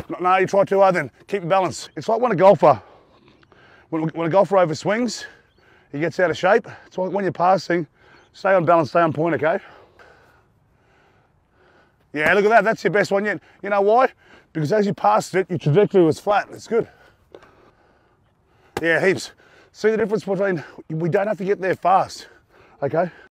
No, you try too hard then. Keep your balance. It's like when a golfer overswings, he gets out of shape. It's like when you're passing, stay on balance, stay on point, okay? Yeah, look at that, that's your best one yet. You know why? Because as you passed it, your trajectory was flat. It's good. Yeah, heaps. See the difference between, we don't have to get there fast, okay?